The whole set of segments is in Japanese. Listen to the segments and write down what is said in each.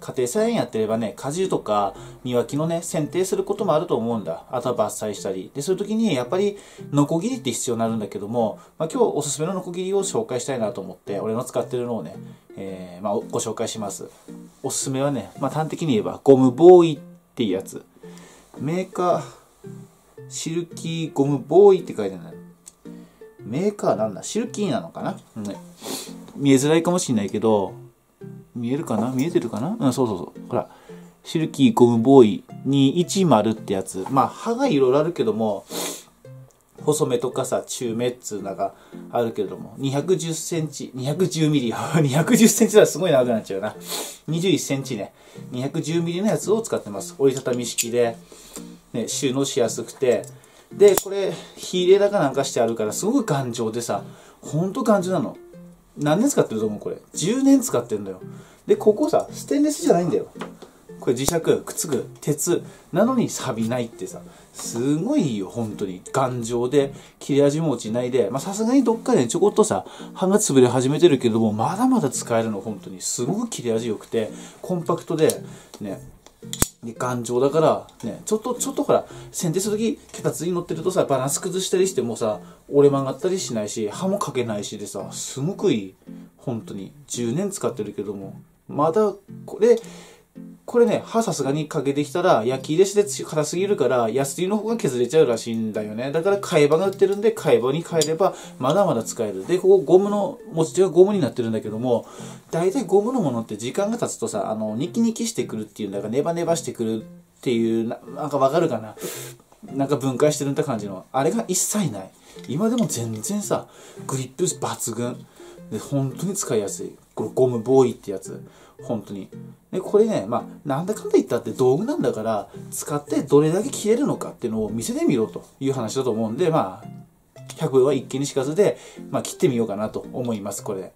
家庭菜園やってればね、果樹とか庭木のね、剪定することもあると思うんだ。あとは伐採したり。で、そういう時にやっぱりノコギリって必要になるんだけども、今日おすすめのノコギリを紹介したいなと思って、俺の使ってるのをね、ご紹介します。おすすめはね、端的に言えばゴムボーイっていうやつ。メーカー、シルキーゴムボーイって書いてある。メーカーなんだ、シルキーなのかな、見えづらいかもしれないけど、見えるかな、見えてるかな、そうそうそう。ほら、シルキーゴムボーイ210ってやつ。刃がいろいろあるけども、細めとかさ、中めっつうのがあるけれども、210センチ、210ミリ、210センチだとすごい長くなっちゃうな。21センチね、210ミリのやつを使ってます。折りたたみ式で、ね、収納しやすくて、で、これ、火入れだかなんかしてあるから、すごく頑丈でさ、ほんと頑丈なの。何年使ってると思うこれ。10年使ってるんだよ。で、ここさ、ステンレスじゃないんだよ。これ磁石、くっつく、鉄。なのに錆びないってさ、すごいいいよ、本当に。頑丈で、切れ味も落ちないで、さすがにどっかでちょこっとさ、刃が潰れ始めてるけども、まだまだ使えるの、本当に。すごく切れ味良くて、コンパクトで、ね、で頑丈だから、ね、ちょっとほら、剪定するとき、脚立に乗ってるとさ、バランス崩したりしてもさ、折れ曲がったりしないし、刃もかけないしでさ、すごくいい。本当に。10年使ってるけども、まだ、これね、刃さすがにかけてきたら、焼き入れして硬すぎるから、ヤスリの方が削れちゃうらしいんだよね。だから替え刃が売ってるんで、替え刃に変えれば、まだまだ使える。で、ここゴムの、持ち手がゴムになってるんだけども、大体ゴムのものって時間が経つとさ、ニキニキしてくるっていうんだから、ネバネバしてくるっていう、なんかわかるかな。なんか分解してるって感じの。あれが一切ない。今でも全然さ、グリップ抜群。で、本当に使いやすい。これゴムボーイってやつ。本当に。で、これね、なんだかんだ言ったって道具なんだから、使ってどれだけ切れるのかっていうのを見せてみろという話だと思うんで、100は一見にしかずで、切ってみようかなと思います、これ。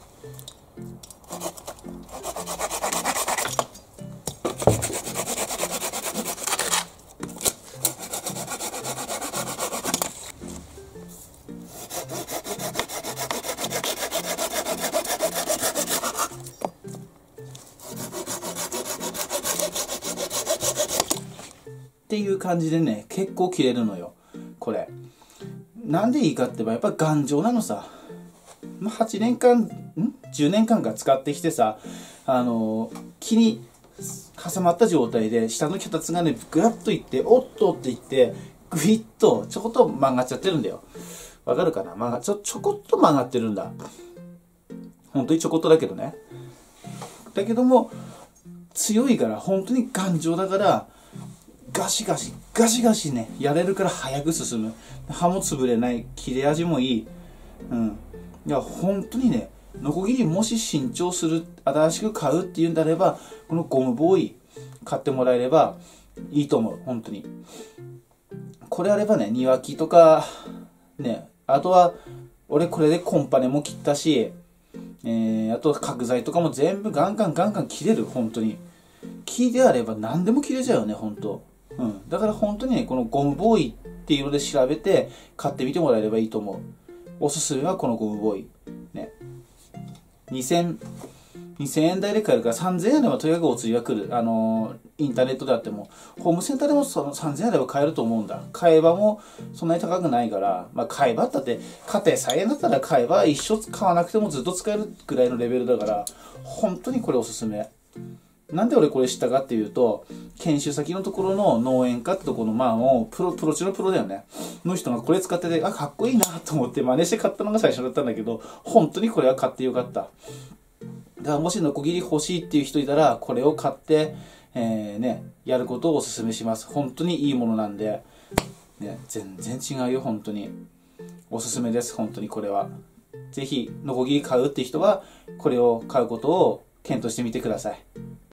っていう感じでね、結構切れるのよ、これ。なんでいいかってば、やっぱ頑丈なのさ。8年間、10年間か使ってきてさ、木に挟まった状態で、下の脚立がね、ぐらっといって、おっとっていって、ぐいっと、ちょこっと曲がっちゃってるんだよ。わかるかな、ちょこっと曲がってるんだ。本当にちょこっとだけどね。だけども、強いから、本当に頑丈だから、ガシガシね、やれるから早く進む。刃も潰れない、切れ味もいい。いや、本当にね、ノコギリもし新調する、新しく買うっていうんであれば、このゴムボーイ買ってもらえればいいと思う、本当に。これあればね、庭木とか、ね、あとは、俺これでコンパネも切ったし、あと角材とかも全部ガンガン切れる、本当に。木であれば何でも切れちゃうよね、本当。だから本当にね、このゴムボーイっていうので調べて買ってみてもらえればいいと思う。おすすめはこのゴムボーイ。ね。2000円台で買えるから3000円でもとにかくお釣りが来る。インターネットであっても、ホームセンターでもその3000円では買えると思うんだ。買えばもそんなに高くないから、買えばだって、家庭菜園だったら買えば一生買わなくてもずっと使えるぐらいのレベルだから、本当にこれおすすめ。なんで俺これ知ったかっていうと、研修先のところの農園家ってところのプロ中のプロだよね。の人がこれ使ってて、かっこいいなと思って真似して買ったのが最初だったんだけど、本当にこれは買ってよかった。だからもしノコギリ欲しいっていう人いたら、これを買って、やることをお勧めします。本当にいいものなんで、ね、全然違うよ、本当に。おすすめです、本当にこれは。ぜひ、ノコギリ買うって人は、これを買うことを検討してみてください。